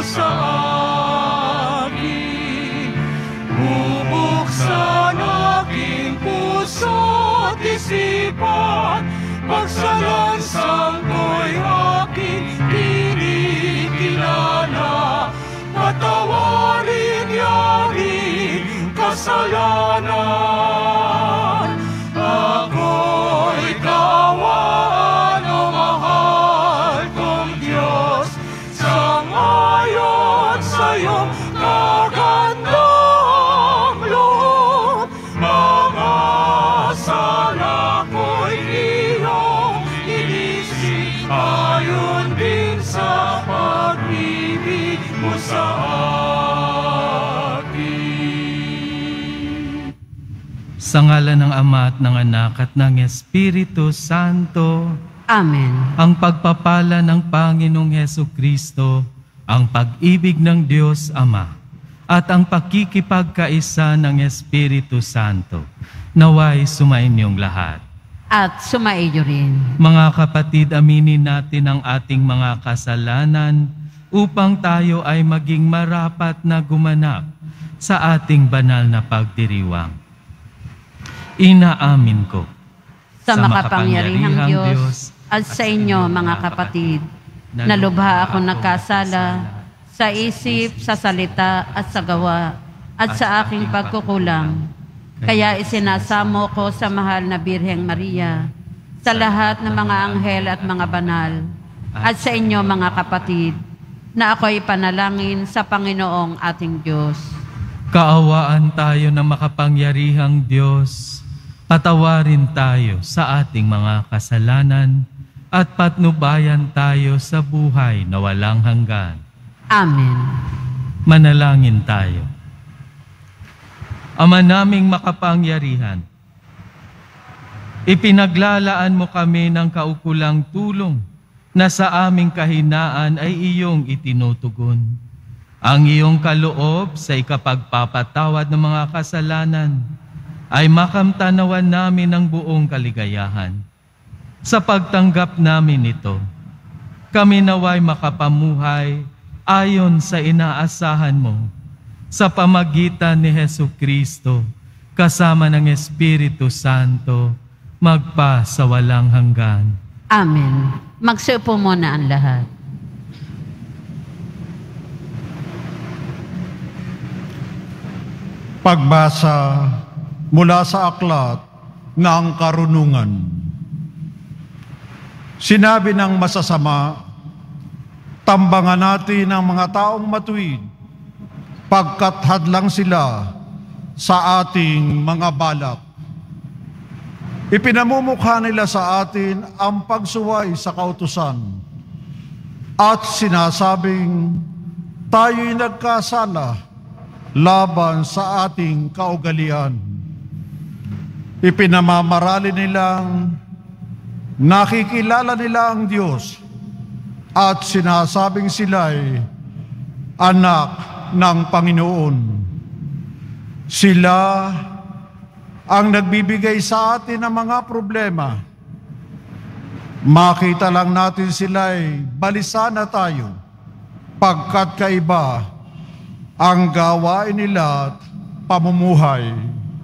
sa akin. Bubuksan aking puso't isipan, pagsalansang ko'y aking kinikilala. Patawarin yaring kasalanan, ako'y kawan o mahal kong Diyos, sangayon sa iyong kagandang loob. Mga sala ko'y iyong inisip, ayon din sa pag-ibig mo sa akin. Sa ngalan ng Ama at ng Anak at ng Espiritu Santo. Amen. Ang pagpapala ng Panginoong Hesukristo, ang pag-ibig ng Diyos Ama, at ang pakikipagkaisa ng Espiritu Santo, naway sumainyong lahat. At sumaiyo rin. Mga kapatid, aminin natin ang ating mga kasalanan upang tayo ay maging marapat na gumanap sa ating banal na pagdiriwang. Inaamin ko Sa makapangyarihang Diyos at sa inyo mga kapatid, na lubha ako nagkasala sa isip, sa salita at sa gawa at sa aking pagkukulang. Kaya isinasamo ko sa mahal na Birheng Maria, sa lahat ng mga anghel at mga banal, at sa inyo mga kapatid, na ako'y panalangin sa Panginoong ating Diyos. Kaawaan tayo ng makapangyarihang Diyos, patawarin tayo sa ating mga kasalanan, at patnubayan tayo sa buhay na walang hanggan. Amen. Manalangin tayo. Ama naming makapangyarihan, ipinaglalaan mo kami ng kaukulang tulong na sa aming kahinaan ay iyong itinutugon. Ang iyong kaloob sa ikapagpapatawad ng mga kasalanan ay makamtanawan namin ng buong kaligayahan. Sa pagtanggap namin ito, kami naway makapamuhay ayon sa inaasahan mo sa pamagitan ni Hesukristo, kasama ng Espiritu Santo, magpa sa walang hanggan. Amen. Magsiupo muna ang lahat. Pagbasa mula sa aklat ng Karunungan. Sinabi ng masasama, tambangan natin ang mga taong matuwid, pagkat hadlang sila sa ating mga balak. Ipinamumukha nila sa atin ang pagsuway sa kautusan at sinasabing tayo'y nagkasala laban sa ating kaugalian. Ipinamamarali nilang nakikilala nila ang Diyos at sinasabing sila'y anak ng Panginoon. Sila ang nagbibigay sa atin ng mga problema. Makita lang natin sila'y balisa na tayo, pagkat kaiba ang gawain nila at pamumuhay.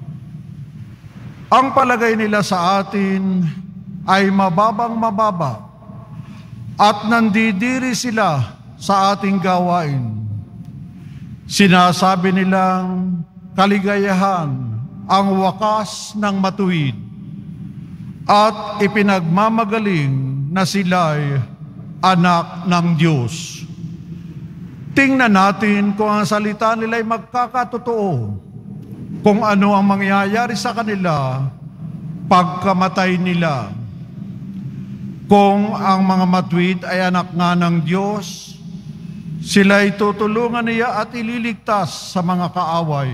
Ang palagay nila sa atin ay mababang mababa at nandidiri sila sa ating gawain. Sinasabi nilang kaligayahan ang wakas ng matuwid at ipinagmamagaling na sila'y anak ng Diyos. Tingnan natin kung ang salita nila'y magkakatotoo, kung ano ang mangyayari sa kanila pagkamatay nila. Kung ang mga matuwid ay anak nga ng Diyos, sila'y tutulungan niya at ililigtas sa mga kaaway.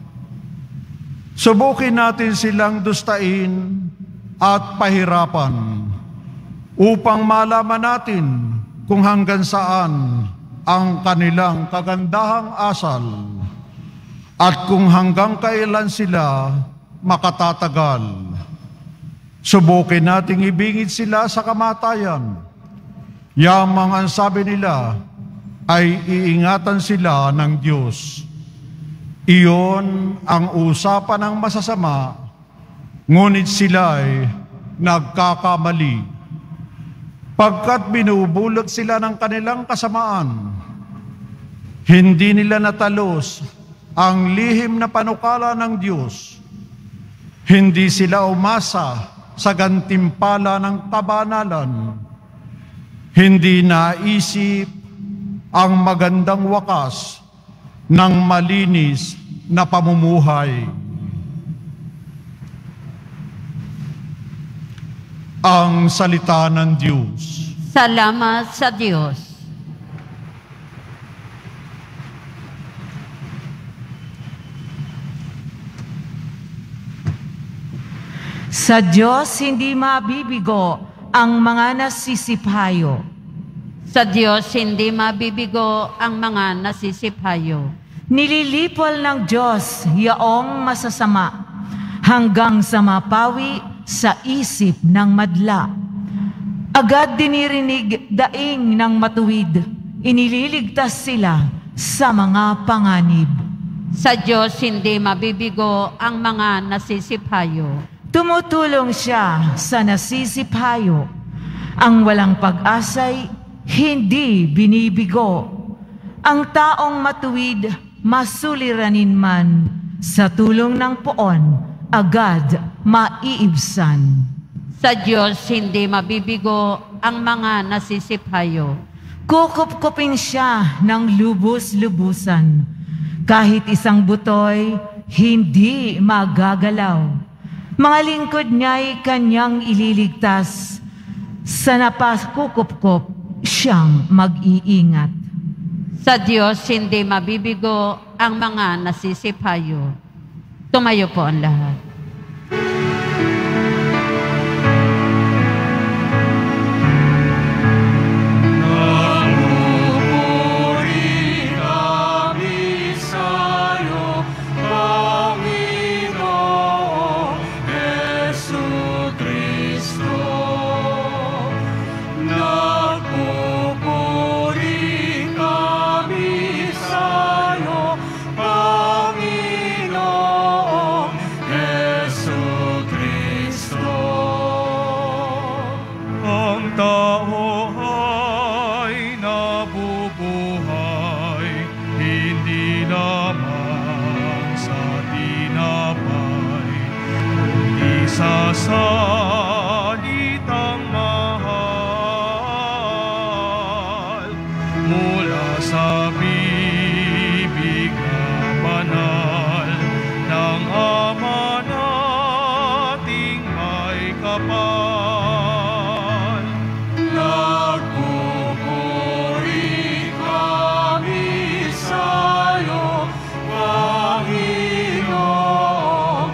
Subukin natin silang dustain at pahirapan upang malaman natin kung hanggang saan ang kanilang kagandahang asal at kung hanggang kailan sila makatatagal. Subukin nating ibingit sila sa kamatayan. Yamang ang sabi nila, ay iingatan sila ng Diyos. Iyon ang usapan ng masasama, ngunit sila ay nagkakamali. Pagkat binubulot sila ng kanilang kasamaan, hindi nila natalos ang lihim na panukala ng Diyos. Hindi sila umasa sa gantimpala ng kabanalan. Hindi naisip ang magandang wakas ng malinis na pamumuhay. Ang salita ng Diyos. Salamat sa Diyos. Sa Diyos hindi mabibigo ang mga nasisiphayo. Sa Diyos hindi mabibigo ang mga nasisiphayo. Nililipol ng Diyos yaong masasama hanggang sa mapawi sa isip ng madla. Agad dinirinig daing ng matuwid, inililigtas sila sa mga panganib. Sa Diyos hindi mabibigo ang mga nasisiphayo. Tumutulong siya sa nasisiphayo. Ang walang pag-asa'y hindi binibigo. Ang taong matuwid, masuliranin man, sa tulong ng poon, agad maiibsan. Sa Diyos hindi mabibigo ang mga nasisiphayo. Kukup-kupin siya ng lubos-lubusan. Kahit isang butoy, hindi magagalaw. Mga lingkod niya'y kanyang ililigtas. Sa napakukup-kup, siyang mag-iingat. Sa Diyos hindi mabibigo ang mga nasisiphayo. Tumayo po ang lahat. Salitang mahal mula sa bibig na banal ng Ama nating may kapal. Nagpupuri kami sa'yo, Panginoong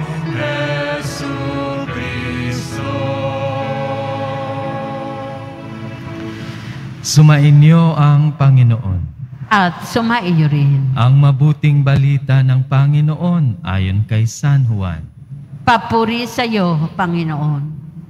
Sumainyo ang Panginoon. At sumaiyo rin. Ang mabuting balita ng Panginoon ayon kay San Juan. Papuri sa iyo, Panginoon.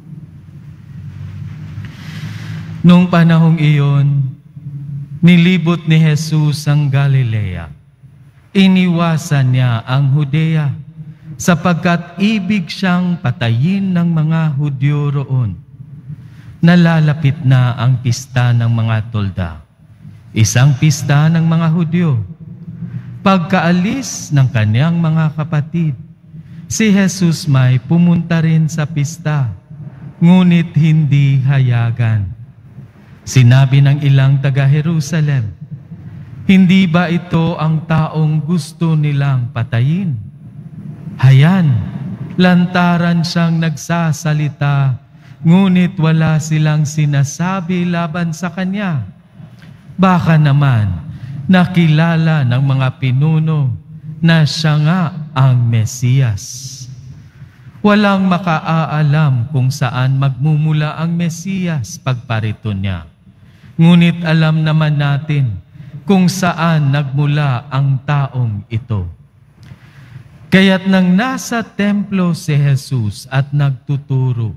Noong panahong iyon, nilibot ni Jesus ang Galilea. Iniwasan niya ang Judea sapagkat ibig siyang patayin ng mga Hudyo roon. Nalalapit na ang pista ng mga tolda, isang pista ng mga Hudyo. Pagkaalis ng kanyang mga kapatid, si Jesus may pumunta rin sa pista, ngunit hindi hayagan. Sinabi ng ilang taga-Jerusalem, hindi ba ito ang taong gusto nilang patayin? Hayan, lantaran siyang nagsasalita, ngunit wala silang sinasabi laban sa kanya. Baka naman nakilala ng mga pinuno na siya nga ang Mesiyas. Walang makaaalam kung saan magmumula ang Mesiyas pagparito niya. Ngunit alam naman natin kung saan nagmula ang taong ito. Kaya't nang nasa templo si Jesus at nagtuturo,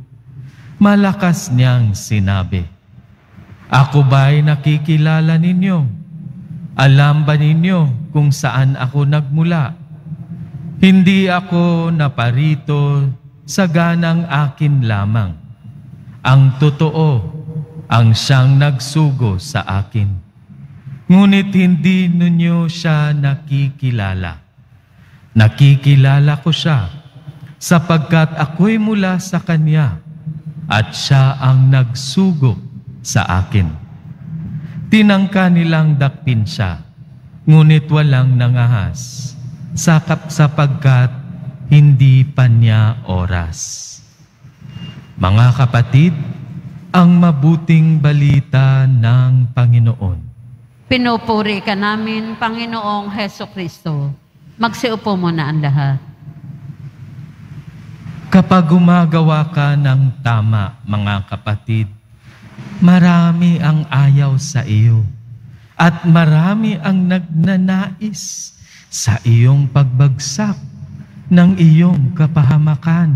malakas niyang sinabi, "Ako ba'y nakikilala ninyo? Alam ba ninyo kung saan ako nagmula? Hindi ako naparito sa ganang akin lamang. Ang totoo, ang siyang nagsugo sa akin. Ngunit hindi ninyo siya nakikilala. Nakikilala ko siya sapagkat ako'y mula sa Kanya at siya ang nagsugo sa akin. Tinangka nilang dakpin siya, ngunit walang nangahas, sapagkat hindi pa niya oras. Mga kapatid, ang mabuting balita ng Panginoon. Pinupuri ka namin, Panginoong Heso Kristo. Magsiupo muna ang lahat. Kapag gumagawa ka ng tama, mga kapatid, marami ang ayaw sa iyo at marami ang nagnanais sa iyong pagbagsak ng iyong kapahamakan.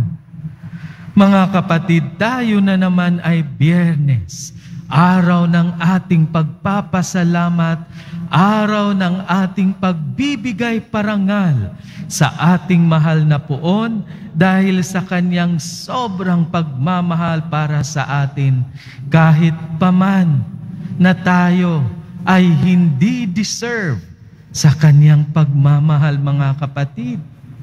Mga kapatid, tayo na naman ay Biyernes, araw ng ating pagpapasalamat, araw ng ating pagbibigay parangal sa ating mahal na Poon dahil sa Kanyang sobrang pagmamahal para sa atin kahit paman na tayo ay hindi deserve sa Kanyang pagmamahal, mga kapatid.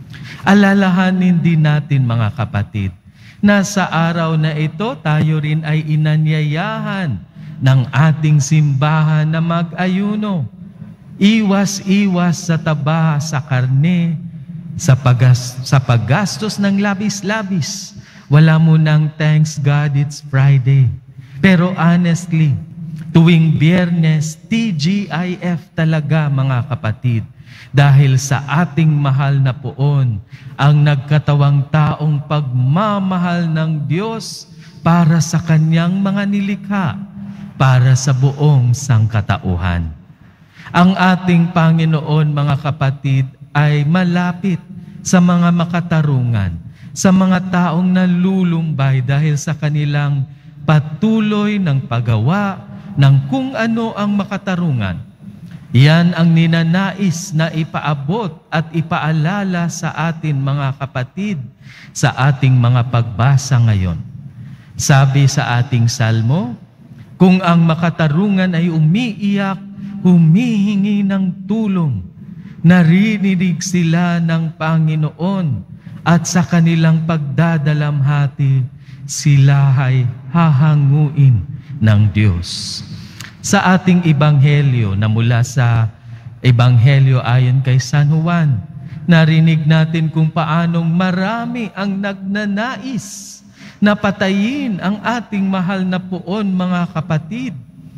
Alalahanin din natin, mga kapatid, na sa araw na ito tayo rin ay inanyayahan ng ating simbahan na mag-ayuno. Iwas-iwas sa taba, sa karne, sa paggastos ng labis-labis. Wala mo nang thanks God, it's Friday. Pero honestly, tuwing Biyernes, TGIF talaga, mga kapatid. Dahil sa ating mahal na Poon, ang nagkatawang taong pagmamahal ng Diyos para sa Kanyang mga nilikha, para sa buong sangkatauhan. Ang ating Panginoon, mga kapatid, ay malapit sa mga makatarungan, sa mga taong nalulumbay dahil sa kanilang patuloy ng paggawa ng kung ano ang makatarungan. Yan ang ninanais na ipaabot at ipaalala sa atin, mga kapatid, sa ating mga pagbasa ngayon. Sabi sa ating salmo, kung ang makatarungan ay umiiyak, humihingi ng tulong, naririnig sila ng Panginoon at sa kanilang pagdadalamhati, sila ay hahanguin ng Diyos. Sa ating ebanghelyo na mula sa ebanghelyo ayon kay San Juan, narinig natin kung paanong marami ang nagnanais na patayin ang ating mahal na Poon, mga kapatid,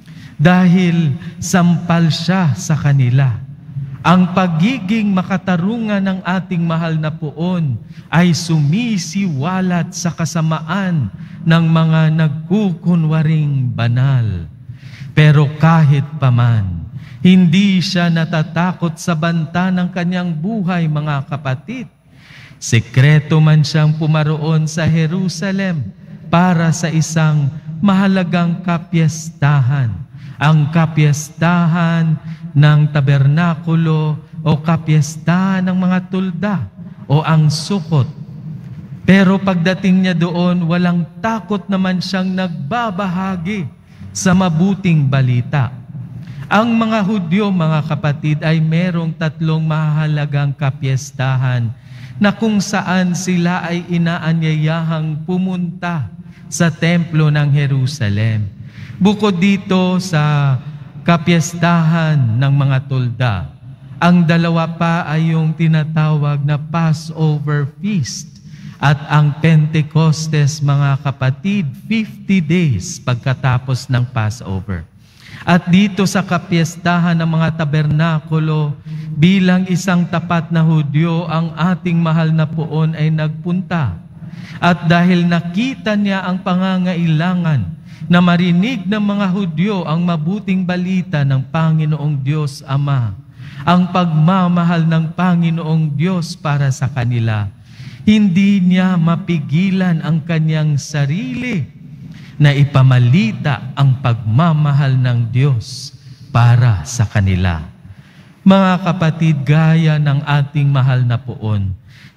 dahil sampal siya sa kanila. Ang pagiging makatarungan ng ating mahal na Poon ay sumisiwalat sa kasamaan ng mga nagkukunwaring banal. Pero kahit paman, hindi siya natatakot sa banta ng kanyang buhay, mga kapatid. Sekreto man siyang pumaroon sa Jerusalem para sa isang mahalagang kapiyastahan. Ang kapiyastahan ng tabernakulo o kapiyastahan ng mga tulda o ang sukot. Pero pagdating niya doon, walang takot naman siyang nagbabahagi sa mabuting balita. Ang mga Hudyo, mga kapatid, ay merong 3 mahalagang kapiyastahan na kung saan sila ay inaanyayahang pumunta sa templo ng Jerusalem. Bukod dito sa kapiyastahan ng mga tulda, ang 2 pa ay yung tinatawag na Passover Feast at ang Pentecostes, mga kapatid, 50 days pagkatapos ng Passover. At dito sa kapiyastahan ng mga tabernakulo, bilang isang tapat na Hudyo, ang ating mahal na Poon ay nagpunta. At dahil nakita niya ang pangangailangan na marinig ng mga Hudyo ang mabuting balita ng Panginoong Diyos Ama, ang pagmamahal ng Panginoong Diyos para sa kanila, hindi niya mapigilan ang kanyang sarili na ipamalita ang pagmamahal ng Diyos para sa kanila. Mga kapatid, gaya ng ating mahal na poon,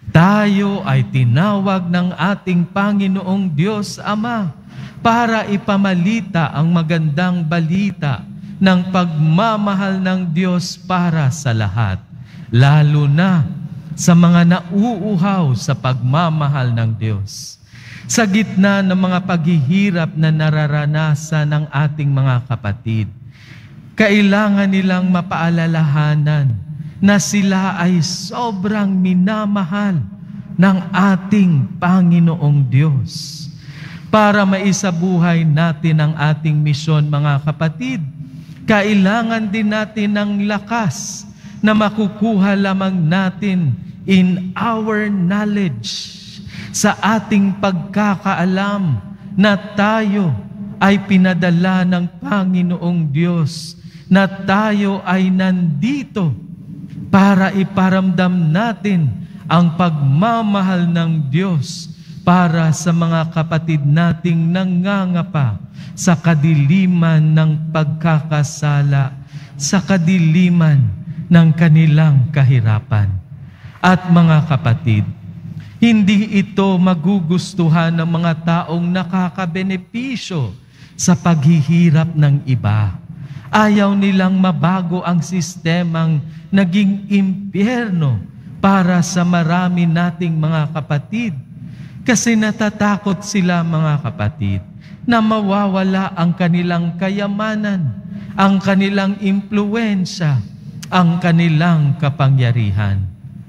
tayo ay tinawag ng ating Panginoong Diyos Ama para ipamalita ang magandang balita ng pagmamahal ng Diyos para sa lahat, lalo na sa mga nauuhaw sa pagmamahal ng Diyos. Sa gitna ng mga paghihirap na nararanasan ng ating mga kapatid, kailangan nilang mapaalalahanan na sila ay sobrang minamahal ng ating Panginoong Diyos. Para maisabuhay natin ang ating misyon, mga kapatid, kailangan din natin ng lakas na makukuha lamang natin in our knowledge, sa ating pagkakaalam na tayo ay pinadala ng Panginoong Diyos, na tayo ay nandito para iparamdam natin ang pagmamahal ng Diyos para sa mga kapatid nating nangangapa sa kadiliman ng pagkakasala, sa kadiliman ng kanilang kahirapan. At mga kapatid, hindi ito magugustuhan ng mga taong nakakabenepisyo sa paghihirap ng iba. Ayaw nilang mabago ang sistemang naging impyerno para sa marami nating mga kapatid. Kasi natatakot sila, mga kapatid, na mawawala ang kanilang kayamanan, ang kanilang impluwensya, ang kanilang kapangyarihan.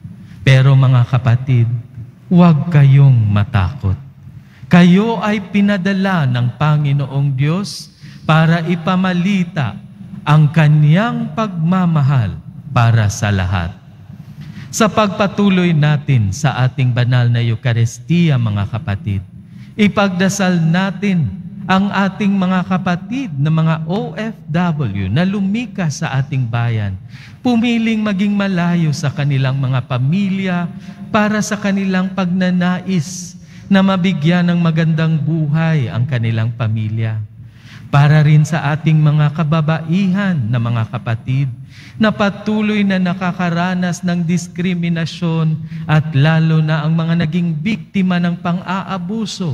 Pero mga kapatid, huwag kayong matakot. Kayo ay pinadala ng Panginoong Diyos para ipamalita ang Kanyang pagmamahal para sa lahat. Sa pagpatuloy natin sa ating banal na Eucharistia, mga kapatid, ipagdasal natin ang ating mga kapatid na mga OFW na lumikas sa ating bayan, pumiling maging malayo sa kanilang mga pamilya para sa kanilang pagnanais na mabigyan ng magandang buhay ang kanilang pamilya. Para rin sa ating mga kababaihan na mga kapatid na patuloy na nakakaranas ng diskriminasyon at lalo na ang mga naging biktima ng pang-aabuso.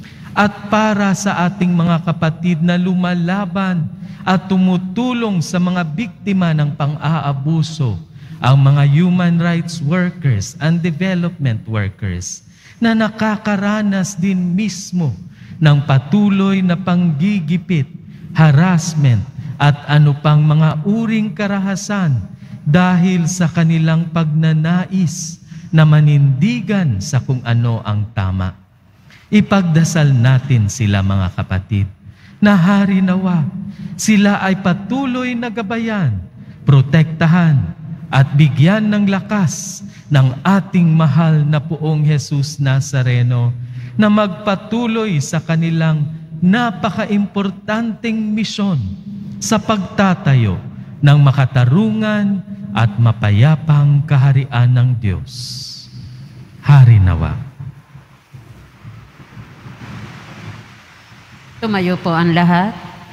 At para sa ating mga kapatid na lumalaban at tumutulong sa mga biktima ng pang-aabuso, ang mga human rights workers and development workers na nakakaranas din mismo ng patuloy na panggigipit, harassment at ano pang mga uring karahasan dahil sa kanilang pagnanais na manindigan sa kung ano ang tama. Ipagdasal natin sila, mga kapatid, na hari nawa sila ay patuloy na gabayan, protektahan at bigyan ng lakas ng ating mahal na Poong Jesus Nazareno na magpatuloy sa kanilang napaka-importanteng misyon sa pagtatayo ng makatarungan at mapayapang kaharian ng Diyos. Hari nawa. Tumayo po ang lahat.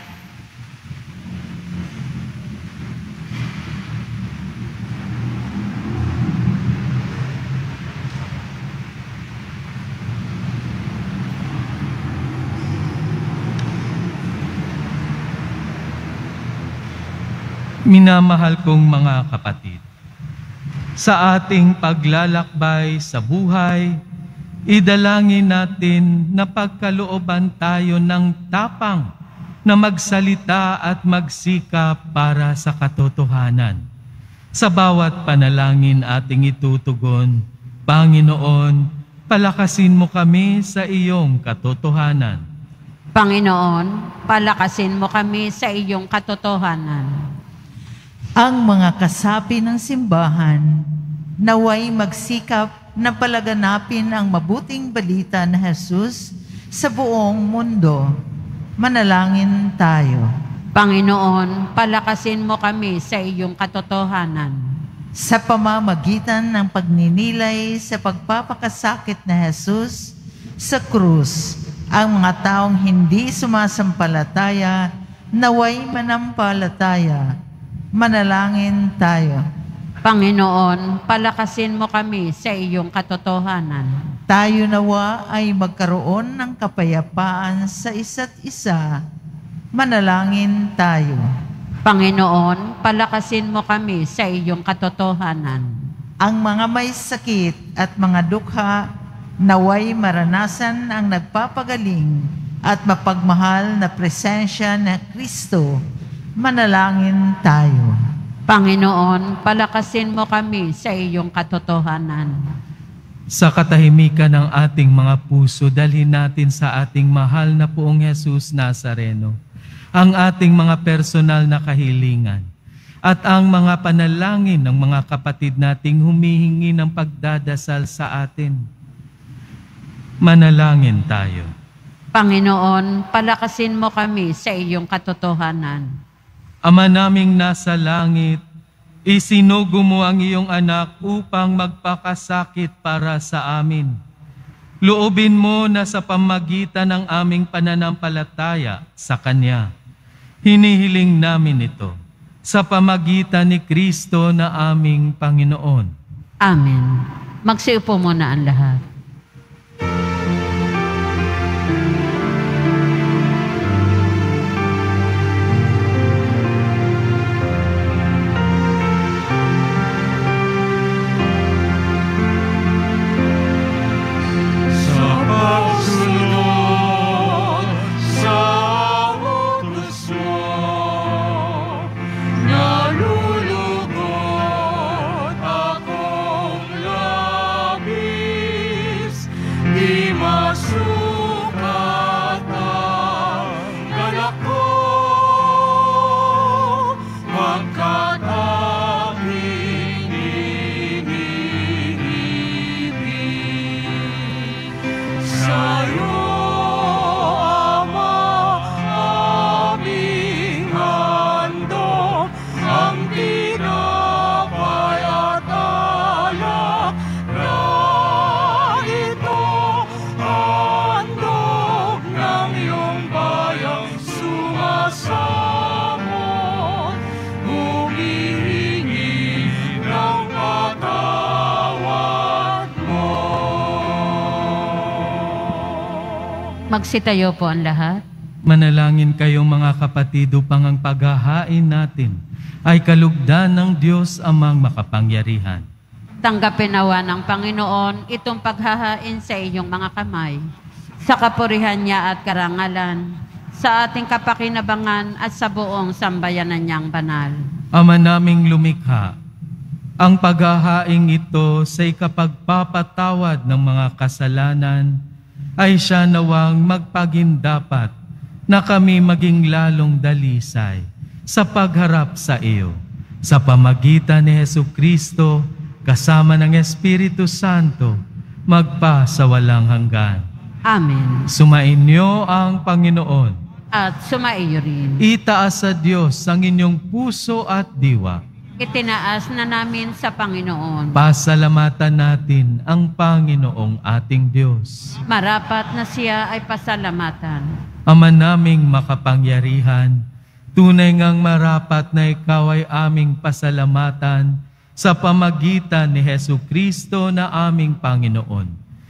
Minamahal kong mga kapatid, sa ating paglalakbay sa buhay, idalangin natin na pagkalooban tayo ng tapang na magsalita at magsikap para sa katotohanan. Sa bawat panalangin ating itutugon, Panginoon, palakasin mo kami sa iyong katotohanan. Panginoon, palakasin mo kami sa iyong katotohanan. Ang mga kasapi ng simbahan, naway magsikap na palaganapin ang mabuting balita na Jesus sa buong mundo. Manalangin tayo. Panginoon, palakasin mo kami sa iyong katotohanan. Sa pamamagitan ng pagninilay sa pagpapakasakit na Jesus sa krus, ang mga taong hindi sumasampalataya, naway manampalataya. Manalangin tayo. Panginoon, palakasin mo kami sa iyong katotohanan. Tayo nawa ay magkaroon ng kapayapaan sa isa't isa. Manalangin tayo. Panginoon, palakasin mo kami sa iyong katotohanan. Ang mga may sakit at mga dukha naway maranasan ang nagpapagaling at mapagmahal na presensya ng Kristo. Manalangin tayo. Panginoon, palakasin mo kami sa iyong katotohanan. Sa katahimikan ng ating mga puso, dalhin natin sa ating mahal na Poong Jesus Nazareno ang ating mga personal na kahilingan at ang mga panalangin ng mga kapatid nating humihingi ng pagdadasal sa atin. Manalangin tayo. Panginoon, palakasin mo kami sa iyong katotohanan. Ama naming nasa langit, isinugo mo ang iyong anak upang magpakasakit para sa amin. Loobin mo na sa pamagitan ng aming pananampalataya sa Kanya, hinihiling namin ito sa pamagitan ni Kristo na aming Panginoon. Amen. Magsiupo muna ang lahat. Magsitayo po ang lahat. Manalangin kayong mga kapatid upang ang paghahain natin ay kalugdan ng Diyos Amang makapangyarihan. Tanggapin nawa ng Panginoon itong paghahain sa iyong mga kamay, sa kapurihan niya at karangalan, sa ating kapakinabangan at sa buong sambayanan niyang banal. Ama naming lumikha, ang paghahaing ito sa ikapagpapatawad ng mga kasalanan ay siya nawang magpagindapat na kami maging lalong dalisay sa pagharap sa iyo. Sa pamagitan ni Jesucristo, kasama ng Espiritu Santo, magpa sa walang hanggan. Amen. Sumainyo ang Panginoon. At sumaiyo rin. Itaas sa Diyos ang inyong puso at diwa. Itinaas na namin sa Panginoon. Pasalamatan natin ang Panginoong ating Diyos. Marapat na siya ay pasalamatan. Ama naming makapangyarihan, tunay ngang marapat na ikaw ay aming pasalamatan sa pamagitan ni Jesucristo na aming Panginoon.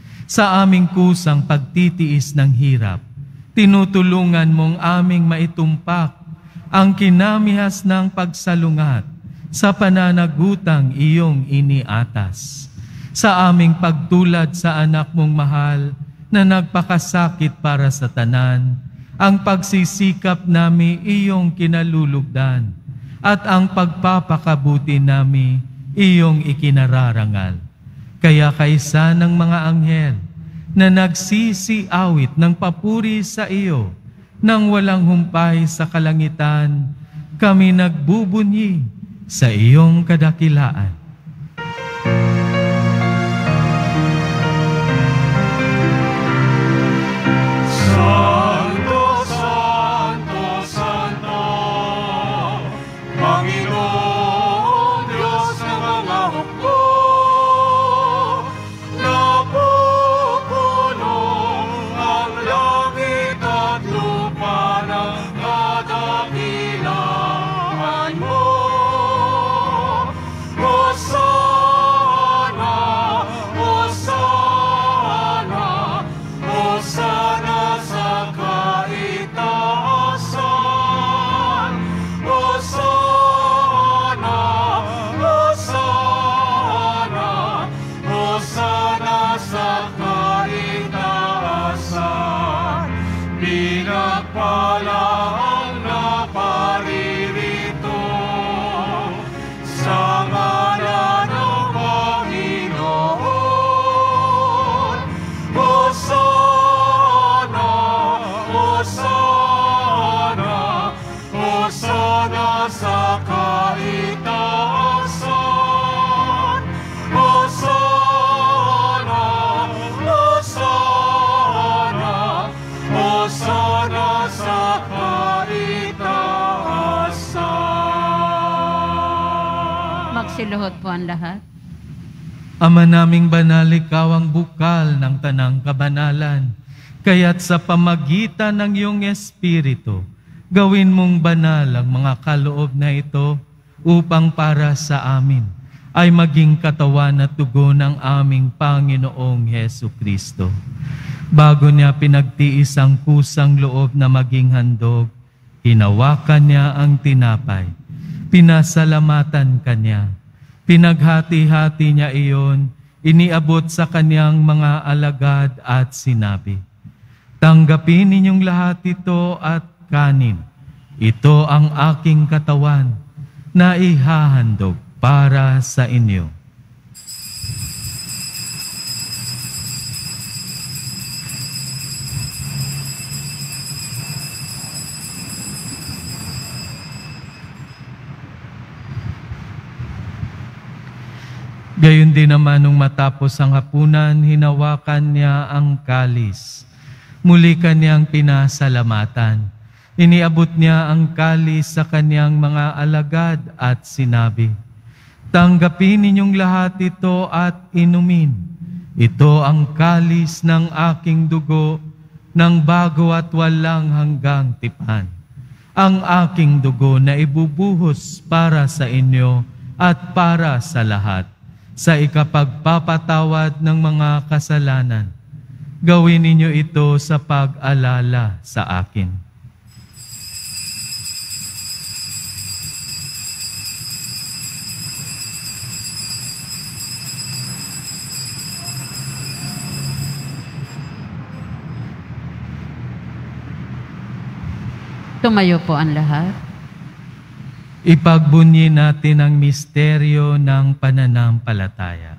Sa aming kusang pagtitiis ng hirap, tinutulungan mong aming maitumpak ang kinamihas ng pagsalungat sa pananagutang iyong iniatas. Sa aming pagtulad sa anak mong mahal na nagpakasakit para sa tanan, ang pagsisikap nami iyong kinalulugdan at ang pagpapakabuti nami iyong ikinararangal. Kaya kaisa ng mga anghel na nagsisiawit ng papuri sa iyo nang walang humpay sa kalangitan, kami nagbubunyi sa iyong kadakilaan. Santo, Santo, Santo, Panginoon, Diyos ng mga hukbo, napupuno ang langit at lupa ng kadakilaan mo. siluhod po ang lahat. Ama naming banal, ikaw ang bukal ng tanang kabanalan. Kaya't sa pamagitan ng iyong Espiritu, gawin mong banal ang mga kaloob na ito upang para sa amin ay maging katawan at dugo ng aming Panginoong Hesu Kristo. Bago niya pinagtiis ang kusang loob na maging handog, hinawakan niya ang tinapay, pinasalamatan kanya, pinaghati-hati niya iyon, iniabot sa kanyang mga alagad at sinabi, "Tanggapin ninyong lahat ito at kanin. Ito ang aking katawan na ihahandog para sa inyo." Gayon din naman nung matapos ang hapunan, hinawakan niya ang kalis. Muli kanyang pinasalamatan. Iniabot niya ang kalis sa kanyang mga alagad at sinabi, "Tanggapin ninyong lahat ito at inumin. Ito ang kalis ng aking dugo ng bago at walang hanggang tipan. Ang aking dugo na ibubuhos para sa inyo at para sa lahat, sa ikapagpapatawad ng mga kasalanan. Gawin ninyo ito sa pag-alala sa akin." Tumayo po ang lahat. Ipagbunyi natin ang misteryo ng pananampalataya.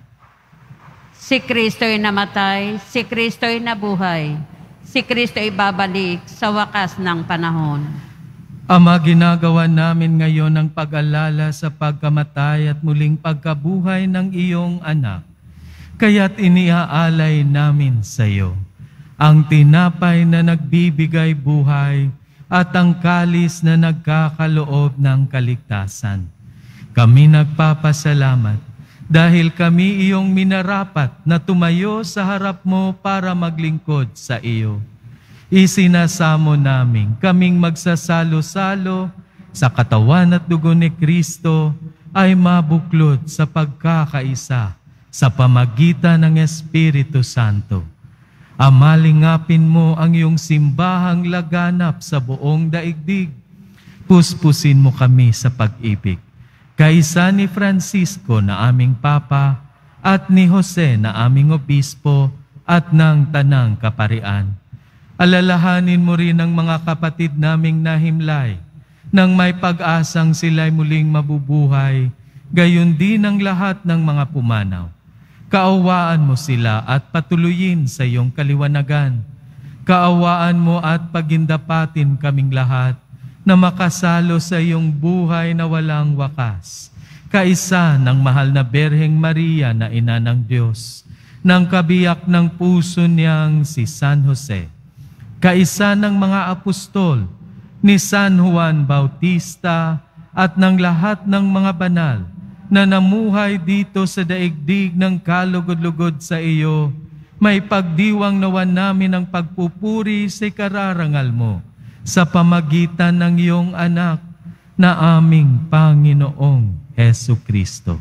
Si Kristo'y namatay, si Kristo'y nabuhay, si Kristo'y babalik sa wakas ng panahon. Ama, ginagawa namin ngayon ang pag-alala sa pagkamatay at muling pagkabuhay ng iyong anak. Kaya't iniaalay namin sa iyo ang tinapay na nagbibigay buhay at ang kalis na nagkakaloob ng kaligtasan. Kami nagpapasalamat dahil kami iyong minarapat na tumayo sa harap mo para maglingkod sa iyo. Isinasamo namin kaming magsasalo-salo sa katawan at dugo ni Kristo ay mabuklod sa pagkakaisa sa pamagitan ng Espiritu Santo. Amalingapin mo ang iyong simbahang laganap sa buong daigdig. Puspusin mo kami sa pag-ibig. Kaisa ni Francisco na aming Papa at ni Jose na aming Obispo at ng Tanang Kaparian. Alalahanin mo rin ang mga kapatid naming nahimlay nang may pag-asang sila'y muling mabubuhay, gayon din ang lahat ng mga pumanaw. Kaawaan mo sila at patuloyin sa iyong kaliwanagan. Kaawaan mo at pagindapatin kaming lahat na makasalo sa iyong buhay na walang wakas. Kaisa ng mahal na Berheng Maria na Ina ng Diyos, ng kabiyak ng puso niyang si San Jose. Kaisa ng mga apostol, ni San Juan Bautista at ng lahat ng mga banal na namuhay dito sa daigdig ng kalugod-lugod sa iyo, may pagdiwang nawa namin ang pagpupuri sa ikararangal mo sa pamagitan ng iyong anak na aming Panginoong Hesu Kristo.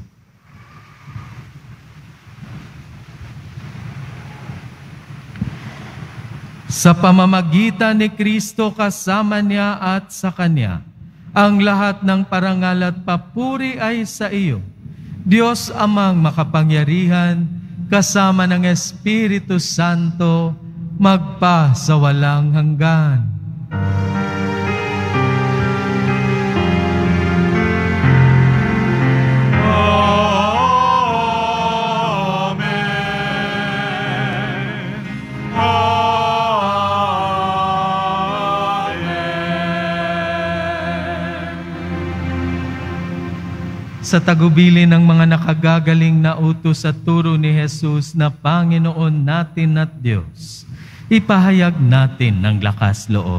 Sa pamamagitan ni Kristo kasama niya at sa Kanya, ang lahat ng parangal at papuri ay sa iyo, Diyos Amang makapangyarihan, kasama ng Espiritu Santo, magpa sa walang hanggan. Sa tagubili ng mga nakagagaling na utos at turo ni Jesus na Panginoon natin at Diyos, ipahayag natin ng lakas loob.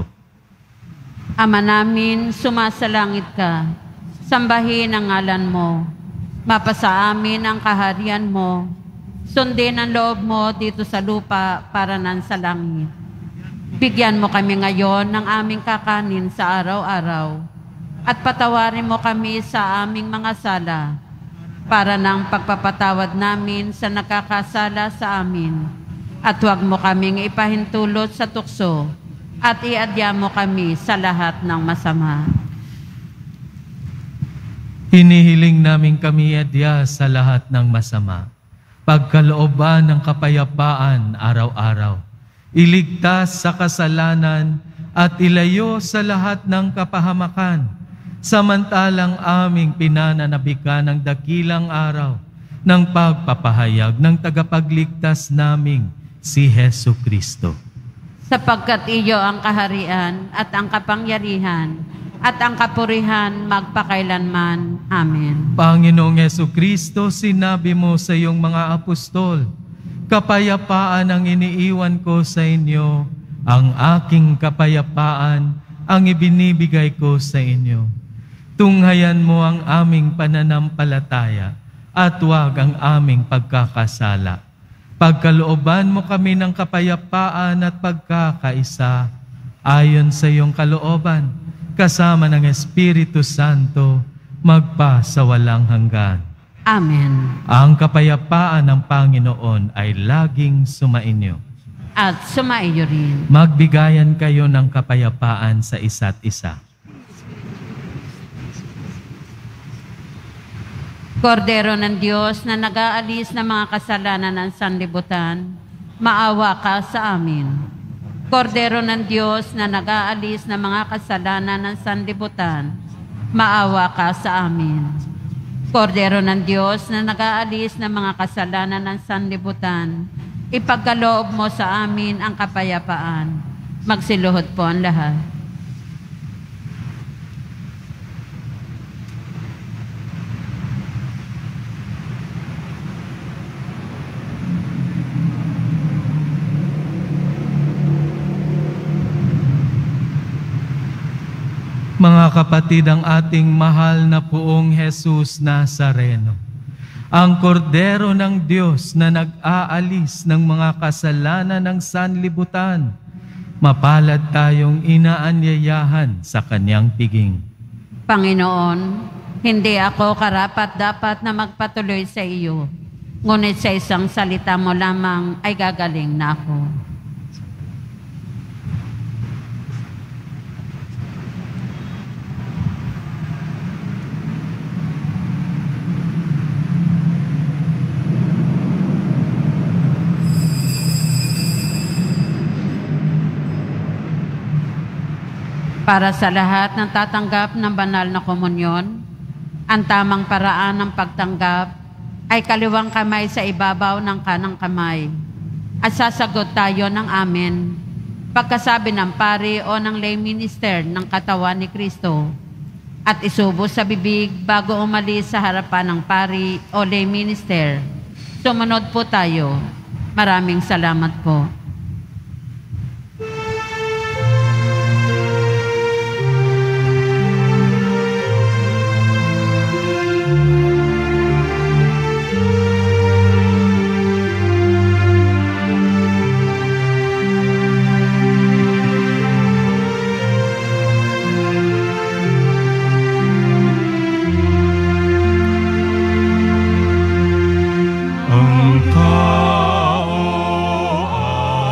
Ama namin, sumasalangit ka, sambahin ang ngalan mo, Mapasa amin ang kaharian mo. Sundin ang loob mo dito sa lupa para nan sa langit. Bigyan mo kami ngayon ng aming kakanin sa araw-araw at patawarin mo kami sa aming mga sala para ng pagpapatawad namin sa nakakasala sa amin. At huwag mo kaming ipahintulot sa tukso at iadya mo kami sa lahat ng masama. Hinihiling namin kami adya sa lahat ng masama. Pagkalooban ng kapayapaan araw-araw. Iligtas sa kasalanan at ilayo sa lahat ng kapahamakan. Samantalang aming pinananabikan ng dakilang araw ng pagpapahayag ng tagapagligtas naming si Hesu Kristo. Sapagkat iyo ang kaharian at ang kapangyarihan at ang kapurihan magpakailanman. Amen. Panginoong Hesu Kristo, sinabi mo sa iyong mga apostol, kapayapaan ang iniiwan ko sa inyo, ang aking kapayapaan ang ibinibigay ko sa inyo. Tunghayan mo ang aming pananampalataya at huwag ang aming pagkakasala. Pagkalooban mo kami ng kapayapaan at pagkakaisa ayon sa iyong kalooban, kasama ng Espiritu Santo, magpa sa walang hanggan. Amen. Ang kapayapaan ng Panginoon ay laging sumainyo. At sumaiyo rin. Magbigayan kayo ng kapayapaan sa isa't isa. Kordero ng Diyos na nag-aalis ng mga kasalanan ng sanlibutan, maawa ka sa amin. Kordero ng Diyos na nag-aalis ng mga kasalanan ng sanlibutan, maawa ka sa amin. Kordero ng Diyos na nag-aalis ng mga kasalanan ng sanlibutan, ipagkaloob mo sa amin ang kapayapaan. Magsiluhod po ang lahat. Mga kapatid, ang ating mahal na Poong Jesus Nazareno, ang kordero ng Diyos na nag-aalis ng mga kasalanan ng sanlibutan, mapalad tayong inaanyayahan sa kanyang piging. Panginoon, hindi ako karapat-dapat na magpatuloy sa iyo, ngunit sa isang salita mo lamang ay gagaling na ako. Para sa lahat ng tatanggap ng banal na komunyon, ang tamang paraan ng pagtanggap ay kaliwang kamay sa ibabaw ng kanang kamay. At sasagot tayo ng amen pagkasabi ng pari o ng lay minister ng katawan ni Kristo at isubo sa bibig bago umalis sa harapan ng pari o lay minister. Sumunod po tayo. Maraming salamat po. Ang tao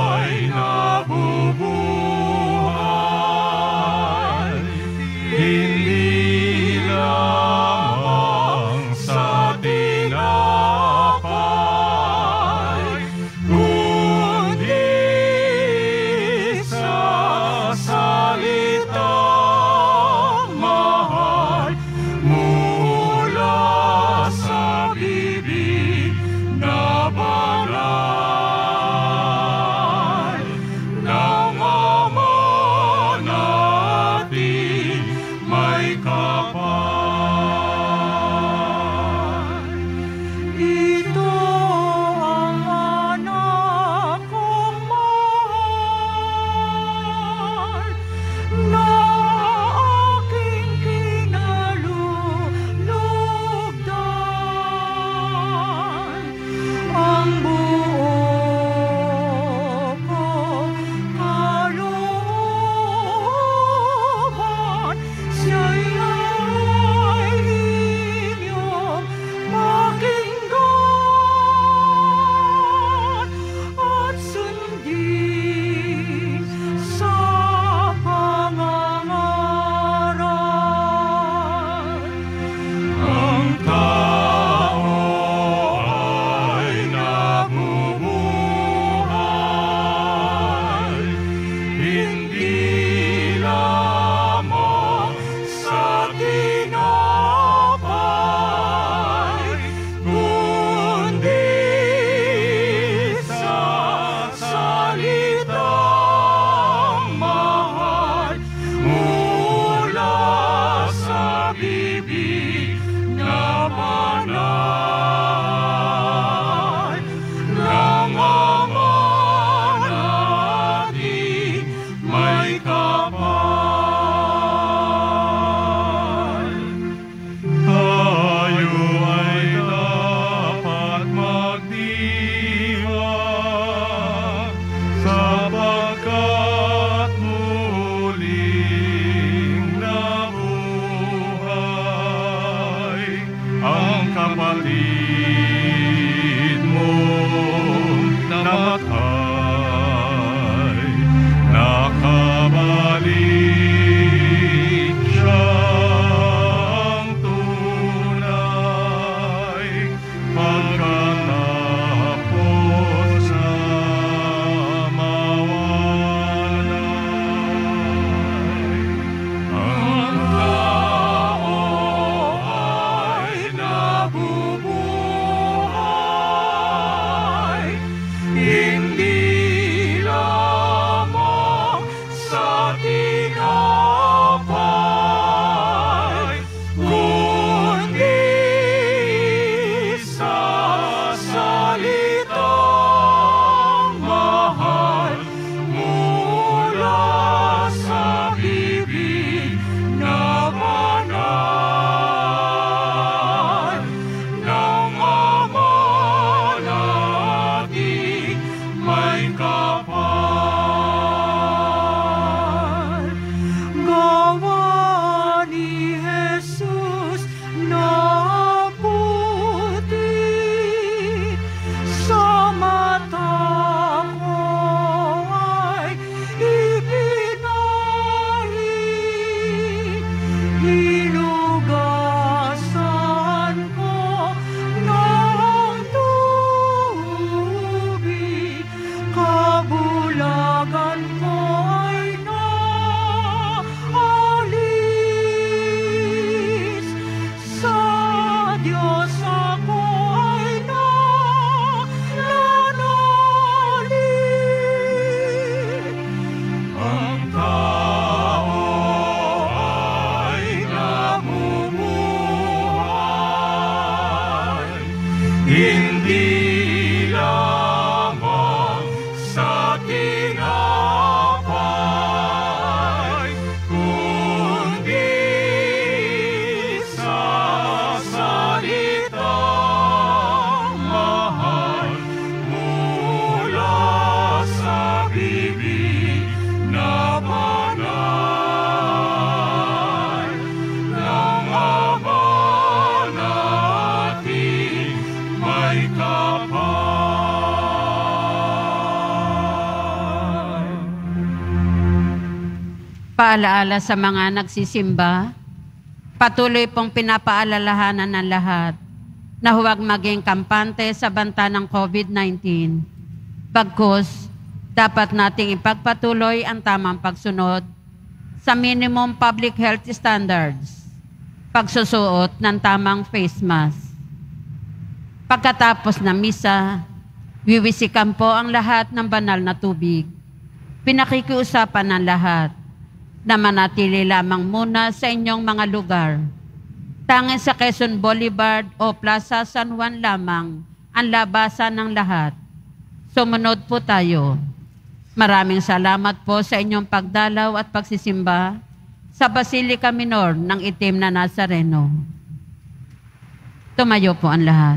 Paalaala sa mga nagsisimba, patuloy pong pinapaalalahanan ng lahat na huwag maging kampante sa banta ng COVID-19. Bagkus, dapat nating ipagpatuloy ang tamang pagsunod sa minimum public health standards, pagsusuot ng tamang face mask. Pagkatapos ng misa, wiwisikan po ang lahat ng banal na tubig. Pinakikiusapan ng lahat na manatili lamang muna sa inyong mga lugar. Tanging sa Quezon Boulevard o Plaza San Juan lamang ang labasan ng lahat. Sumunod po tayo. Maraming salamat po sa inyong pagdalaw at pagsisimba sa Basilica Minor ng Itim na Nazareno. Tumayo po ang lahat.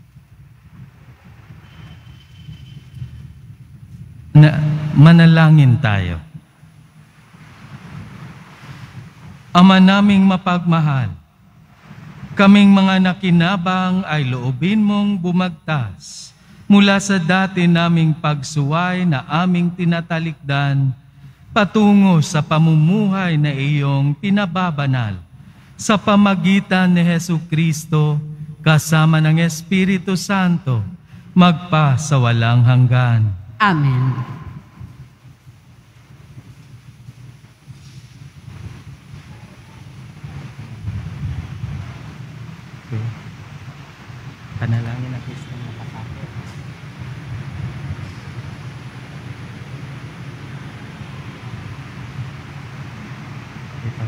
Manalangin tayo. Ama naming mapagmahal, kaming mga nakinabang ay loobin mong bumagtas mula sa dati naming pagsuway na aming tinatalikdan patungo sa pamumuhay na iyong pinababanal sa pamagitan ni Jesucristo kasama ng Espiritu Santo magpa sa walang hanggan. Amen. Panalangin ang Kristo ng makakapit. Ito.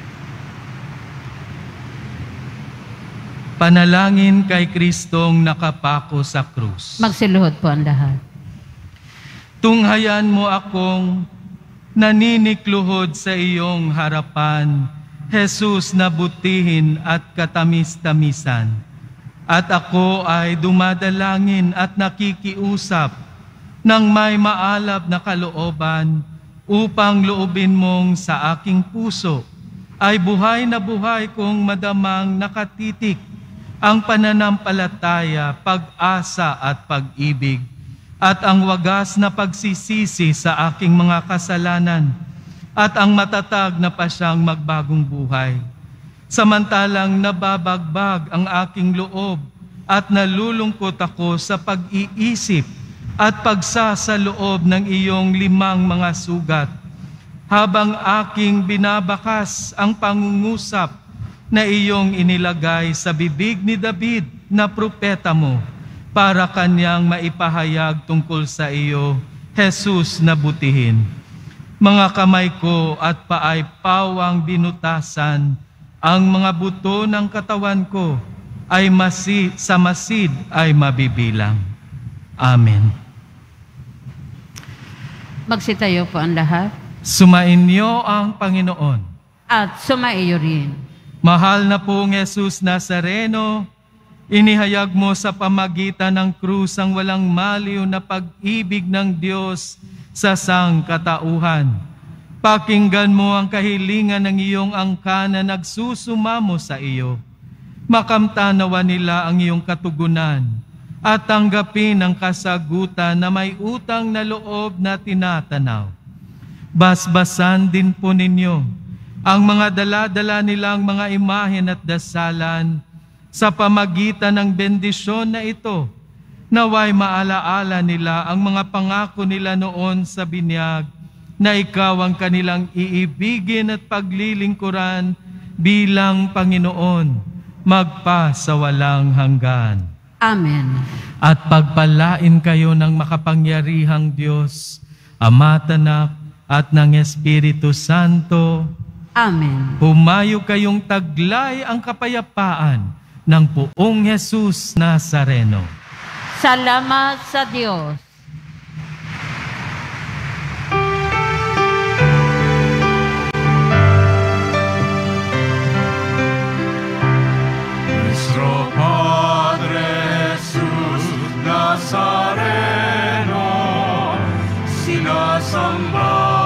Panalangin kay Kristong nakapako sa krus. Magsiluhod po ang lahat. Tunghayan mo akong naninikluhod sa iyong harapan, Jesus na butihin at katamis-tamisan. At ako ay dumadalangin at nakikiusap ng may maalab na kalooban upang loobin mong sa aking puso ay buhay na buhay kong madamang nakatitik ang pananampalataya, pag-asa at pag-ibig at ang wagas na pagsisisi sa aking mga kasalanan at ang matatag na pasyang magbagong buhay. Samantalang nababagbag ang aking loob at nalulungkot ako sa pag-iisip at pagsasaloob ng iyong 5 mga sugat, habang aking binabakas ang pangungusap na iyong inilagay sa bibig ni David na propeta mo para kanyang maipahayag tungkol sa iyo, Jesus na butihin. Mga kamay ko at paay pawang binutasan, ang mga buto ng katawan ko ay sa masid ay mabibilang. Amen. Magsitayo po ang lahat. Sumainyo ang Panginoon. At sumaiyo rin. Mahal na pong Jesus Nazareno, inihayag mo sa pamagitan ng krus ang walang maliw na pag-ibig ng Diyos sa sangkatauhan. Pakinggan mo ang kahilingan ng iyong angka na nagsusumamo sa iyo. Makamtanawa nila ang iyong katugunan at tanggapin ang kasagutan na may utang na loob na tinatanaw. Basbasan din po ninyo ang mga dala-dala nilang mga imahen at dasalan sa pamagitan ng bendisyon na ito. Naway maalaala nila ang mga pangako nila noon sa binyag na ikaw ang kanilang iibigin at paglilingkuran bilang Panginoon, magpa sa walang hanggan. Amen. At pagpalain kayo ng makapangyarihang Diyos, Ama, Anak, at ng Espiritu Santo. Amen. Humayo kayong taglay ang kapayapaan ng Poong Jesus Nazareno. Salamat sa Diyos. Nuestro Padre Jesús Nazareno, sinasamba